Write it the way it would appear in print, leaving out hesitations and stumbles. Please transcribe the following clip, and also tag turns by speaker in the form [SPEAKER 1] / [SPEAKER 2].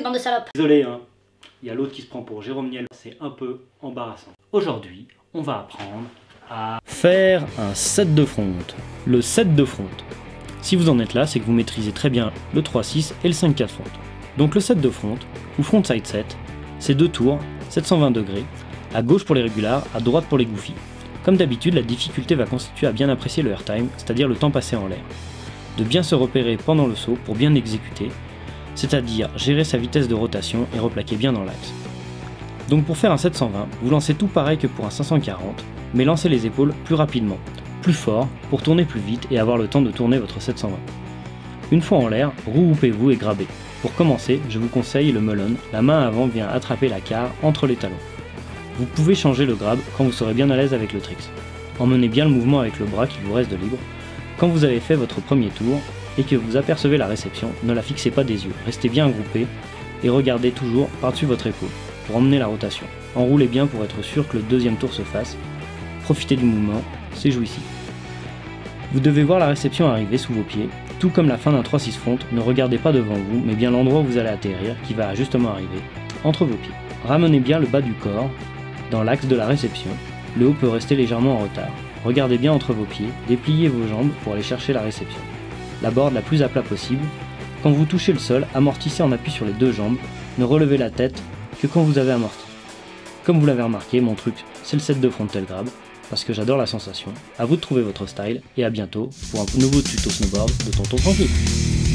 [SPEAKER 1] bande de salopes.
[SPEAKER 2] Désolé, hein. Il y a l'autre qui se prend pour Jérôme Niel, c'est un peu embarrassant. Aujourd'hui, on va apprendre à faire un set de front. Le set de front. Si vous en êtes là, c'est que vous maîtrisez très bien le 3-6 et le 5-4 front. Donc le set de front, ou front side set, c'est 2 tours, 720 degrés, à gauche pour les régulars, à droite pour les goofy. Comme d'habitude, la difficulté va constituer à bien apprécier le airtime, c'est-à-dire le temps passé en l'air. De bien se repérer pendant le saut pour bien exécuter, c'est-à-dire gérer sa vitesse de rotation et replaquer bien dans l'axe. Donc pour faire un 720, vous lancez tout pareil que pour un 540, mais lancez les épaules plus rapidement, plus fort, pour tourner plus vite et avoir le temps de tourner votre 720. Une fois en l'air, regroupez-vous et grabez. Pour commencer, je vous conseille le melon, la main avant vient attraper la carre entre les talons. Vous pouvez changer le grab quand vous serez bien à l'aise avec le tricks. Emmenez bien le mouvement avec le bras qui vous reste de libre. Quand vous avez fait votre premier tour et que vous apercevez la réception, ne la fixez pas des yeux, restez bien groupé et regardez toujours par-dessus votre épaule pour emmener la rotation. Enroulez bien pour être sûr que le deuxième tour se fasse. Profitez du mouvement, c'est jouissif. Vous devez voir la réception arriver sous vos pieds, tout comme la fin d'un 3-6 front, ne regardez pas devant vous, mais bien l'endroit où vous allez atterrir, qui va justement arriver, entre vos pieds. Ramenez bien le bas du corps dans l'axe de la réception, le haut peut rester légèrement en retard. Regardez bien entre vos pieds, dépliez vos jambes pour aller chercher la réception. La board la plus à plat possible. Quand vous touchez le sol, amortissez en appui sur les deux jambes, ne relevez la tête que quand vous avez amorti. Comme vous l'avez remarqué, mon truc, c'est le set de frontal grab, parce que j'adore la sensation. À vous de trouver votre style, et à bientôt pour un nouveau tuto snowboard de Tonton Tranquille.